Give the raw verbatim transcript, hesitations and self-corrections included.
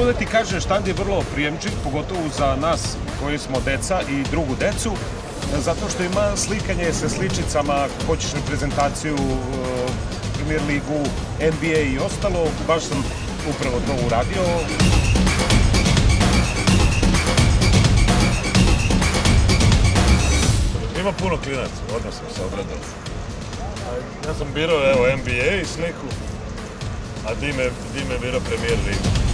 da ti kažem, štand je vrlo prijemčiv, pogotovo za nas koji smo deca i drugu decu, zato što ima slikanje sa sličicama, ako hoćeš reprezentaciju, Premier ligu, N B A i ostalo. Baš sam upravo to uradio. Ima puno klinaca, odmah sam se obradao. Ja sam birao, evo, N B A sliku, a Dime je birao Premier ligu.